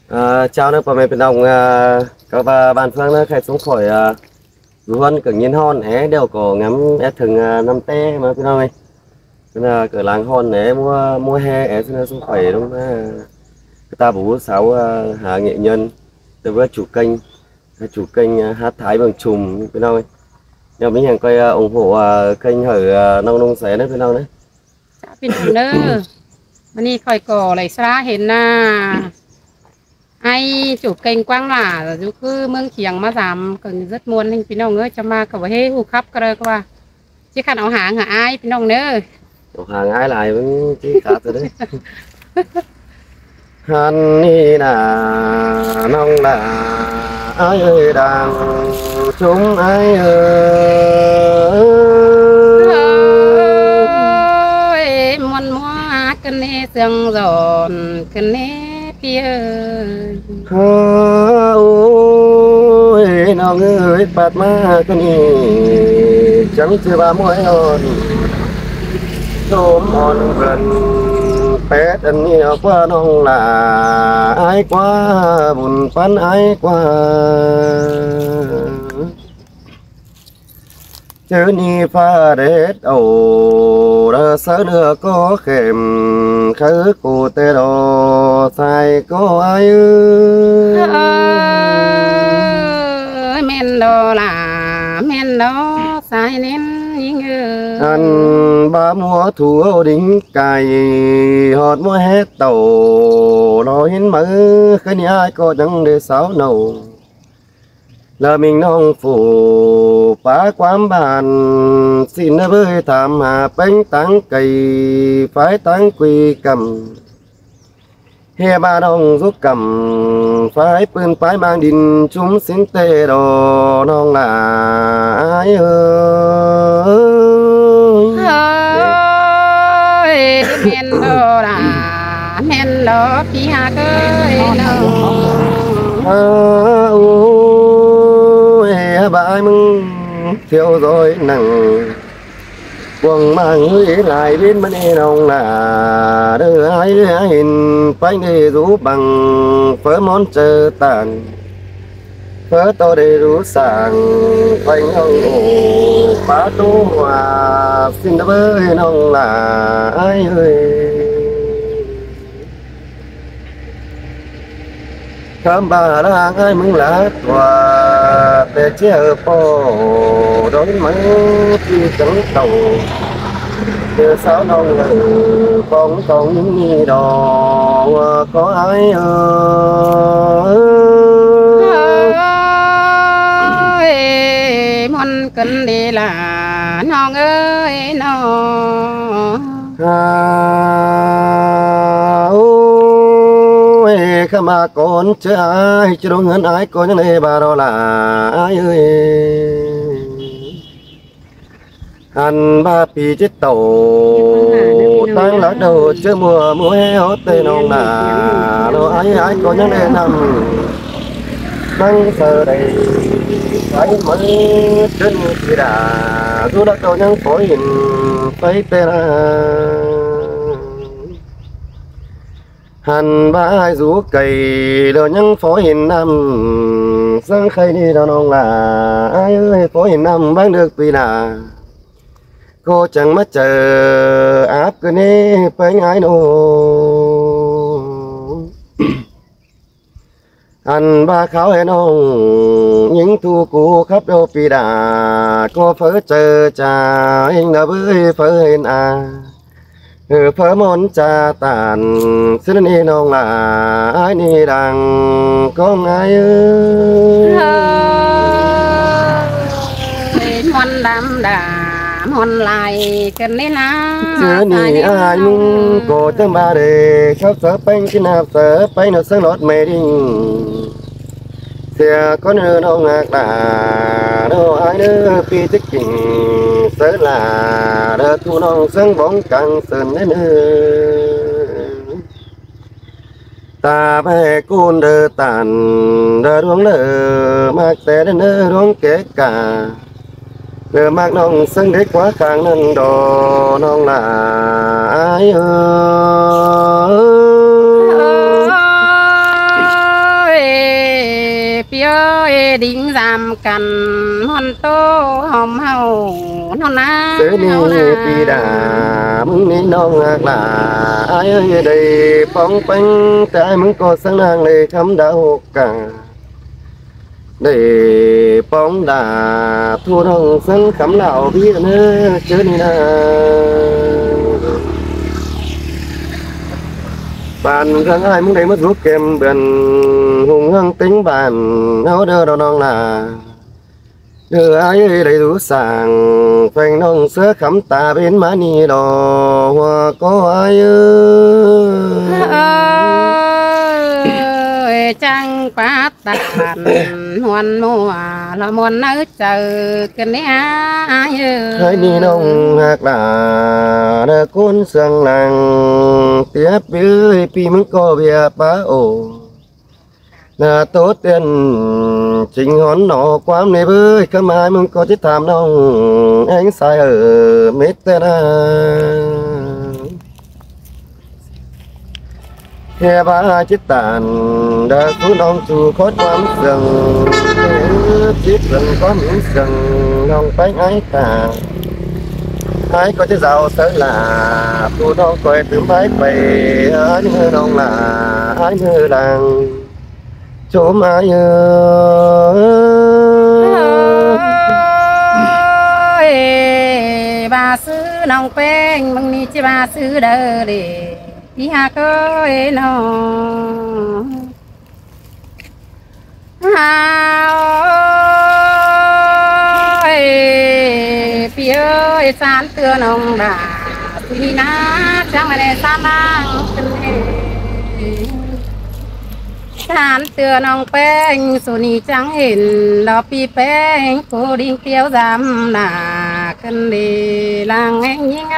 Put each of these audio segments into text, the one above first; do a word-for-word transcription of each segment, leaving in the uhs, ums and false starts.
À, chào nước bà mẹ bên đồng à, các bà bạn phương nó khai xuống khỏi à, luôn cực nhiên hòn é đều có ngắm é thường à, năm té mà bên đồng này nên là cửa làng hòn é mua mua he é xin xuống khỏi đúng là người ta bố sáu à, hạ nghệ nhân từ với chủ kênh chủ kênh à, hát thái bằng chùm bên đồng này nhưng mình hàng coi à, ủng hộ à, kênh ở à, nông nông xé đấy bên đồng đấy พี่น้องเด้อวันนี้ค่อยก่อไหลสระเห็นหน้าไอ้จูบเก่งกว้างหล่าอยู่คือเมืองเขียงมาสามก็rất muốnให้พี่น้องเอ้ยจะมากับว่าเฮ้หูครับก็เลยก็ว่าที่ขันเอาหางหาไอ้พี่น้องเด้อ Chỗ hàng ai lại vẫn chỉ cả từ đấy hắn đi là nông là ai ơi đang chúng ai ơi ơi muốn mua cân nê sương giòn cân nê phía ha ôi nào người bạt ma cái gì chẳng chưa ba mỗi hồn ôm hồn gần pet anh nhiều quá nông là ai quá buồn phán ai quá chớ ni pha đết ồ đã sớ đưa có kèm khứ cụ tê đồ sai có ai ơi men đó là men đó sai nên những người anh ba mua thua đính cài hot mua hết tàu lo hiến mơ cái ni ai có chẳng để sáu nầu là mình nông phủ phá quán bàn xin nó với thảm hà bánh táng cây phái táng quy cầm he ba đông giúp cầm pháiปืนphái mang đình chúng xin tê đồ nông là ai ơi men đó là men đó phía hạ ơi ơi bà ai mừng thiếu rồi nặng quần mang người lại bên bên nông là đưa ai hình phải đi rú bằng phớ món chờ tàn phớ to để rú sàng quanh ông ổ phá tô hòa xin đã với nông là ai ơi khám bà đang ai mừng lá tòa để che ở phố đón mấy khi trắng tàu từ sáu nông lần bóng còn những đò có ai ơi muốn cần đi là non ơi non khá mà con chứ ai chứ đâu ngân ai có những này bà đó là ai ơi anh ba pi chết tàu tăng lá đầu chứ mùa mùa hè hót tê nông là đâu ai ai có những này nằm tăng giờ đây phải mới trên kia đã dù đã có những phối hình phải tê là hành ba hai rú cày đồ những phối hình năm sáng khay đi đâu nông là ai ơi phối hình năm bán được vì là cô chẳng mất chờ áp cái này phải ai đâu anh ba kháo hẹn ông những thu cũ khắp đâu vì đã cô phớ chờ cha anh đã với phớ hình à ừ phớ món cha tàn xin đi nông là ai đi đang có ai ơi món đam đà món lại cần nên là chứ ni ai mung cô tên ba đề khóc sợ bánh cái nào sợ bánh nó sáng lót mẹ đi thì có nơi đâu ngạc là đâu ai nữa phi tích kinh sợ là đỡ thu non sáng bóng càng sơn đến nữa ta bé côn đỡ tàn đỡ đuông đỡ mạc té đến đỡ đuông kế cả đỡ mạc nông sáng đế quá càng nâng đồ nông là ai ơi đính giam cằn hòn tô hòm hầu nó na Sớ ni pi đà mừng ni nong ngạc là ai ơi đây bóng bánh trái mừng có sáng nàng này khắm đau cả để bóng đà thu đồng sân khắm lão biết nữa chứ ni na bạn rằng ai muốn đây mất rút kem bền hùng hăng tính bàn áo đơ đau non là đưa ai ơi đầy đủ sàng phanh nông sớ khắm tà bên má ni đò hoa có ai ơi trăng quá tắt bàn hoan mùa là muôn nữ chờ cái này ai hai ni nông hạc là đơ côn sương nàng tiếp với pi mừng có bia bá ổ là tốt tiền chính hón nọ quám này với cái mai mừng có chết tham nông anh sai ở mết tên à nghe ba chết tàn đã cứu nông chủ khót quám rừng chết rừng có miếng rừng nông bánh ái cả ai có cái giàu sớ là tu nông coi từ mái về ai như nông là ai như làng chỗ mà ơi bà sư nông quen mừng ni chi bà sư đờ để đi ha coi nó ơi phía ơi san tưa nông bà đi na chẳng phải san đang san tưa nông quen số ni chẳng hiện lo pi quen cô đi kéo giam là cần đi làng anh nhing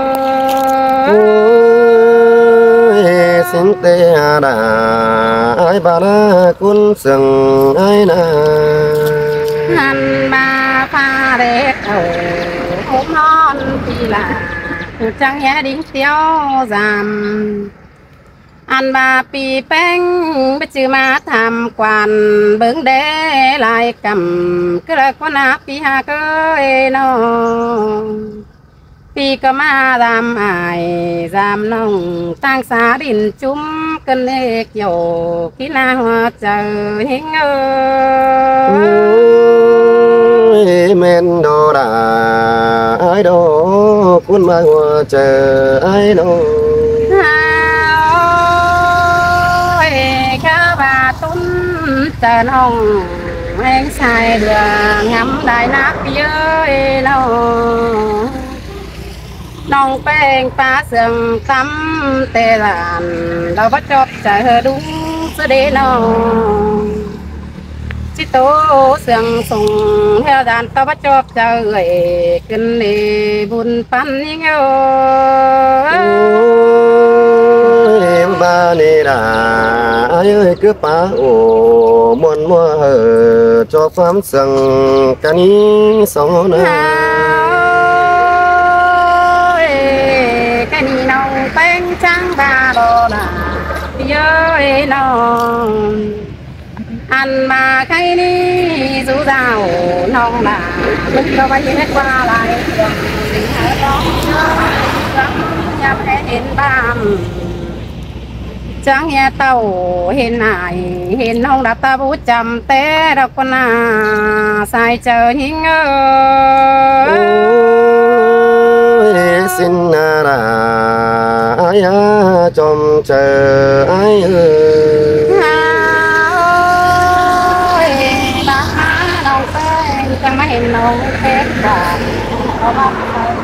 ơi xin tê đà ai bà đã cuốn sừng ai na hắn ba pha đẹp đầu ốm non thì là chẳng nhẽ đi kéo giam anh bà pi bánh bất chư mà tham quan bướng đế lại cầm cứ là con áp pi hà cơ nó pi cơ mà làm ai làm nông tăng xa đình chúng cân lê kiểu kỹ la hoa chờ hình ơi men đồ đà ai đồ cuốn mai hoa chờ ai đồ tờ nông anh xài đường ngắm đại nát dưới lâu nông bèn phá sườn tắm tê làn đâu bắt chóp chờ đúng sự đi nào chỉ tố sườn sùng theo đàn tao bắt chóp chờ người kinh đi buồn phán như nhau ba nê đà ai ơi cứ phá ổ muôn mua hở cho phám sừng cả ní sống nè cái ní nông bánh trắng ba đồ là ơi nông ăn mà cái ní rú rào nông là lúc đâu phải hết qua lại tình hết đó nhập hết bám chẳng nghe tàu hiện lại hiện không đã ta bút chầm té đâu con à sai chờ hình ơi xin là ai à chồng chờ ai ơi bác đâu tên chẳng mấy hình nông phép cả có bác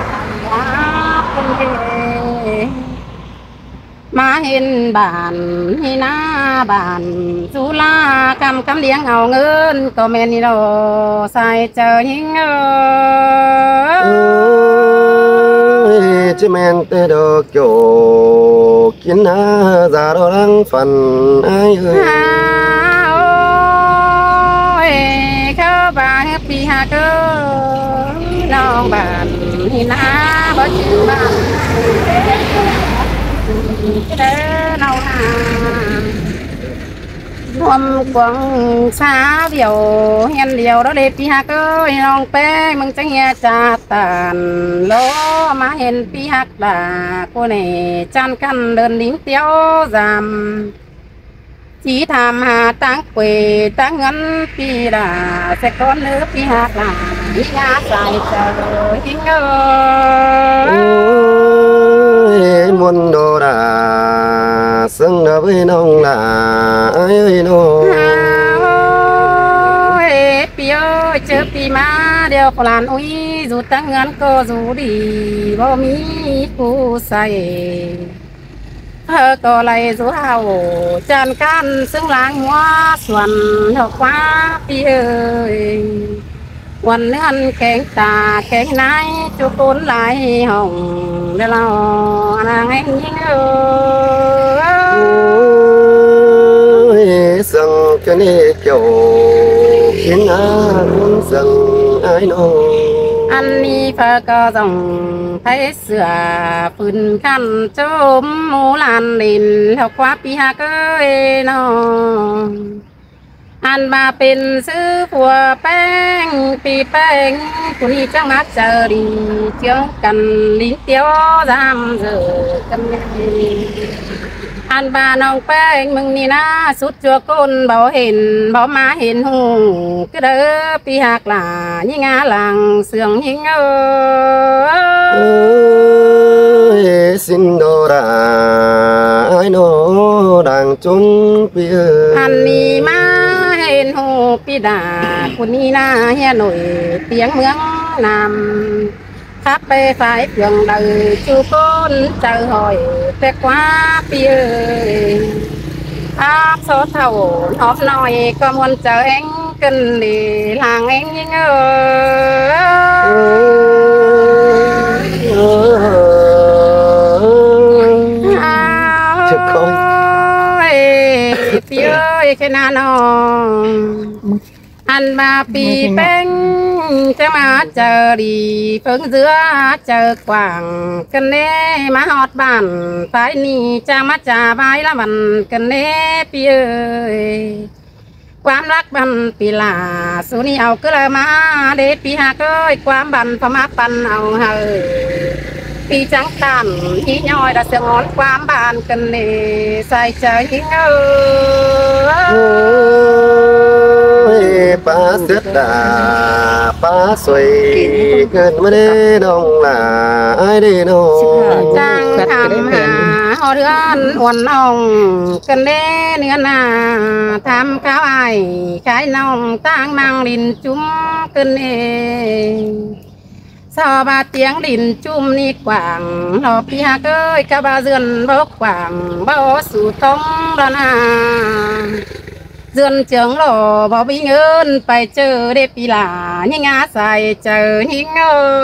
mà hiền bản hiền na bản chú la cầm cầm điếng ngầu ngơn có men đi đâu sai chờ những ơi chứ men tê đồ kiểu kiến na già đồ đang phần ai ơi ôi khơ bà hết đi hà cơ non bản hiền na bỏ chữ bản cái đó nào ความกวางช้าเดียวเฮียนเดียวเราเด็ดพี่ฮักเอ้ยน้องแป้งมึงจะเฮียจ่าตานโลมาเห็นพี่ฮักด่ากูนี่จันกันเดินดิ้งเตี้ยวจำchỉ tham hà tăng quê tăng ngân pi đà sẽ có nước pi hạt là đi ngã dài trời hình ơi muôn đồ đà sưng đà với nông là ai ơi nô ơi pi ơi chớ pi má đeo có làn ui dù tăng ngân cô dù đi bao mi phù say thơ có lại dù hào tràn can xứng láng hoa xuân hợp quá pi ơiวันนี้แข็งตาแข็งไหนจุกนไหลห้องเดี๋ยวเรานางเองยิ่งเออสั่งกันนี่เจ้าเห็นอาคุณสั่งไอ้น้องอันนี้พระก็ต้องไทยเสือปืนขันจมหมูลานดินเท่าว่าปีหาเก้ยน้องอันมาเป็นซื้อผัวแป้งปีแป้งคุณนี่จังมักเจอดีเชื่อกันลิ้นเตี้ยวจำเจอกันอันบาน้องแป้งมึงนี่นะสุดจัวก้นเบาเห็นเบามาเห็นหูก็เด้อปีหักหล่ายิ่งอาหลังเสื่องยิ่งเออสินโดราไอ้โนดังจุนปีเอออันนี้มาเห็นหูปีดาคุณนี่นะเฮียหน่อยเตียงเมืองนำขับไปฝ่ายเพียงใดจูก้นเจอหอยแต่กว่าปีเอ้ยอาโซเท่าหอบหน่อยก็มวนเจอเองกันดีหลังเองยิ่งเออจะคอยปีเอ้ยแค่นั้นน้องอันมาปีแป้งจะมาเจอดีเพิ่งเสือเจอกว่างกันเน่มาหอดบ้านตายนี่จะมาจ่าใบละมันกันเน่ปีเอ้ยความรักบันปีลาสุนี่เอาก็เลยมาเด็ดปีหาเก้ยความบันพมาปันเอาเฮอปีจังตันที่ย่อยดัชงอนความบานกันเน่ใส่ใจยิ่งเออป้าเสดดาป้าสวยเกินมาได้น้องหล่าไอ้ได้น้องจังทำหาหอเรือนอ่อนน้องกันเด้เนื้อนาทำข้าวไอ้ขายน้องตั้งมังลินจุ้มกันเองสอบาเตียงดินจุ่มนี่กว่างหอบพี่ฮะเก้ยกะบาเรือนบกกว่างบ่สู่ท้องระนาเรือนเจียงหล่อบ่มีเงินไปเจอเด็กปีหลายิ่งอาใส่เจอยิ่งเอ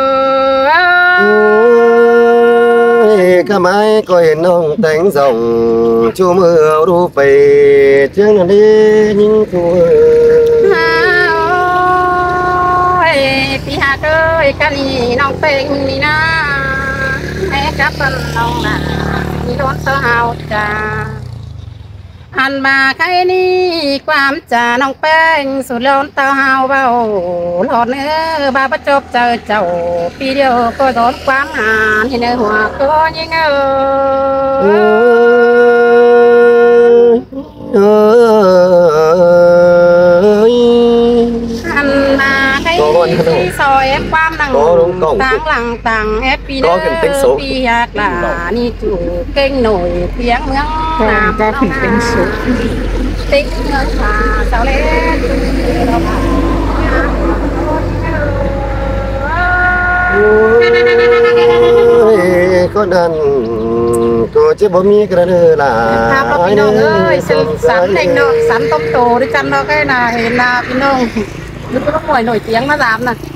อก็ไม่ก็เห็นน้องแต่งส่งชูมือเอาดูไปเชียงนั่นดียิ่งทั่วพี่ฮะเก้ยกันนี่น้องเป็นนี่นะแม่กับปันน้องน่ะมีโดนเสาจ้าอันมาใครนี่ความจ่าน้องแป้งสุดล้นเต้าเฮาเบาหลอดเนื้อบาประจบเจอเจ้าปีเดียวก็โดนความหานที่ในหัวก็ยิ่งเอออันมาใครนี่ซอยความดังต่างหลังต่างแอปปีเดอร์ปีอยากหลานี่จูเก่งหน่อยเพียงเมืองน้ำก็ถึงเป็นสุดติ๊กเงินขาเสาเล็กก็นั่นก็จะบ่มีกระเดือล่ะถ้าเราพี่น้องเอ้ยสันสันเองเนาะสันต้มโตด้วยกันเนาะแค่ไหนเห็นนาพี่น้องนึกว่าหน่วยหน่วยเตียงมาสามน่ะ